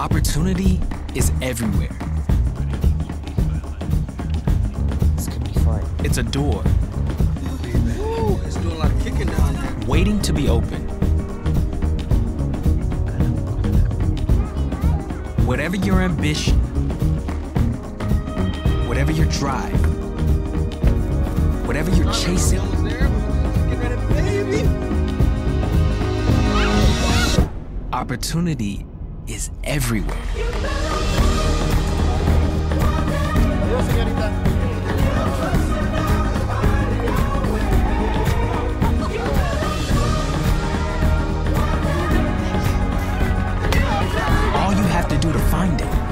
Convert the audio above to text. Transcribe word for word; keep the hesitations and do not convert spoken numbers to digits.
Opportunity is everywhere. This could be fun. It's a door. Ooh, it's doing a lot of kicking down there. Waiting to be opened. Whatever your ambition, whatever your drive, whatever you're chasing, Get ready, baby. opportunity is everywhere. All you have to do to find it